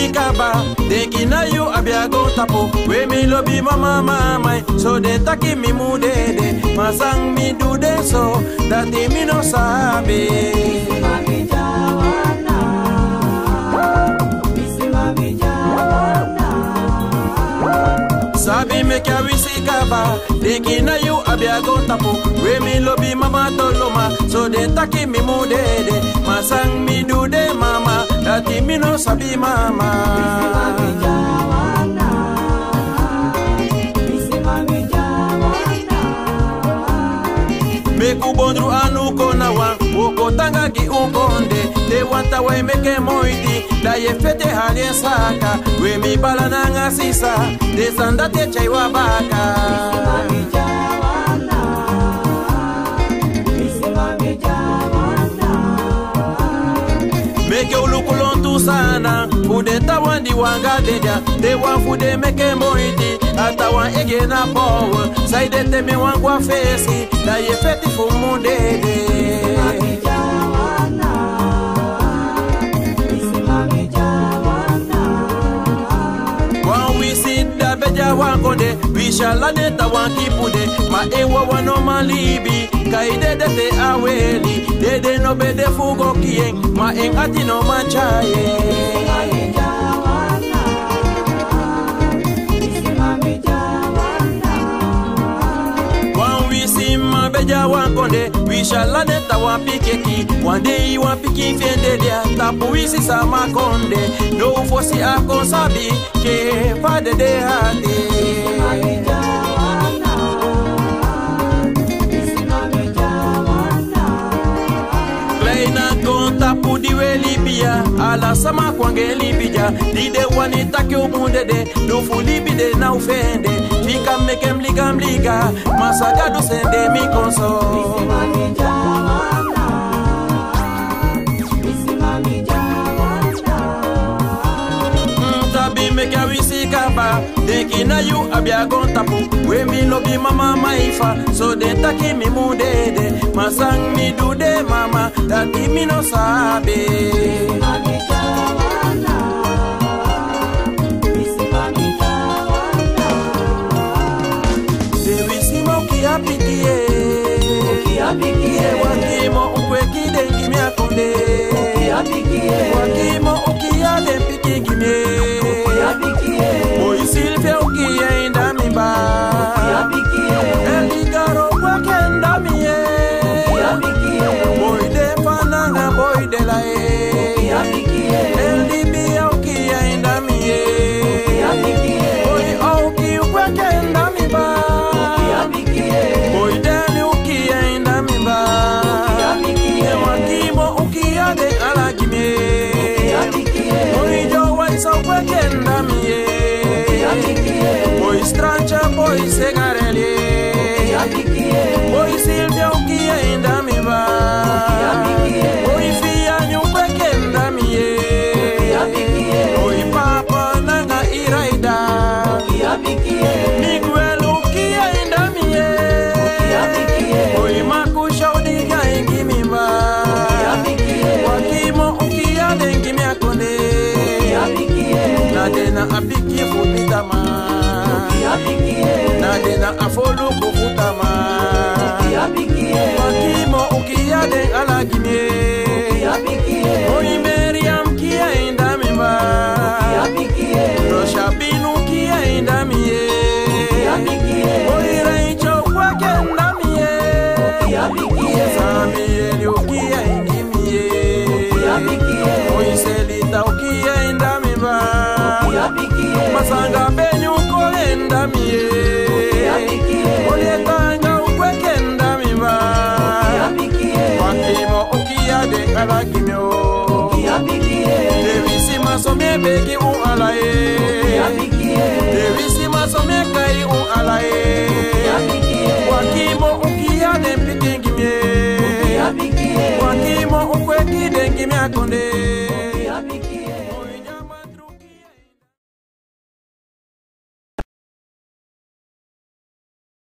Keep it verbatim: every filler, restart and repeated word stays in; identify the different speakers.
Speaker 1: kaba deki na you abia go tapo we mi lobi mama mama so de taki mi mudede masang mi do de so that mi no sabe mami jawana isi mami jawana sabi me kya wisi kaba deki na you abia go tapo we mi lobi mama toloma so de taki mi mudede masang mi do de mama that mi no sabi mama isi mami jawana isi mami jawana me kubondru anu kona wa oko tanga ki ukonde de wanta we meke moiti da ye fete halien saka we mi balana nga sisa de sanda te chai wa baka isi mami jawana isi mami jawana meke ulukulon tu sana fude tawandi wanga deja de wan fude meke moiti atawa ege na power saide te me wangwa fesi da ye fete fu mundede isi mami jawana isi mami jawana wan wisi da beja wankonde wishala de tawan kipude ma ewa wano malibi kaide de te aweli dede no bede fugo kien ma en ati no manchaye isi mami jawana isi mami jawana wan wisi ma beja wankonde wishala de tawa pikeki wande i wan piki fiende dia tapu wisi sama konde no fosi akonsabi ke fade de hati isi mami jawana isi mami jawana kleina konta pudi we libia ala sama kwange libija dide wanita ke umundede do fulibide na ufende fika meke mliga mliga masagado sende mi konso isi mami jawana isi mami jawana tabi meke wisi kaba deki na you abia gon tapu we mi lobi mama maifa so de taki mi mudede masang mi dude mama dati mi no sabe isi mami jawana isi mami jawana de wisi mo ki apikie ki apikie wakimo ukweki dengi mi akonde ki apikie wakimo ukia de piki gime ki apikie boy silfe ukia inda mi ba ki apikie eligaro kwakenda mi e ki apikie boy de fananga boy de la e ki apikie elibia ukia inda mi e ki apikie boy auki kwakenda mi ba ki apikie boy de ukia inda mi ba ki apikie wakimo ukia de alagime ki apikie boy jo waisa kwakenda mi e ki apikie boy strancha boy segarele ki apikie boy silvia ukia inda mi ba ki apikie boy fia nyu kwakenda mi e ki apikie boy papa nanga iraida ki apikie miguel ukia inda mi e ki apikie boy makusha udiga ingi mi ba ki apikie wakimo ukia dengi mi akonde ki apikie nadena apiki futama ki apikie nadena afolu kufutama ki apikie wakimo ukia den alagime ki apikie oy meriam kia inda mi ba ki apikie roshabinu kia inda mi e ki apikie oy raicho kwakenda mi e ki apikie sami ukia ingi mi e ki apikie oy selita ukia inda mi ba ki apikie masanga benyu kolenda mi e ki apikie olietanga ukwekenda mi ba ki apikie wakimo ukia de alagimyo ki apikie devisi masome beki u alae ki apikie devisi masome kai u alae ki apikie wakimo ukia de pikingimye ki apikie wakimo ukweki dengi mi akonde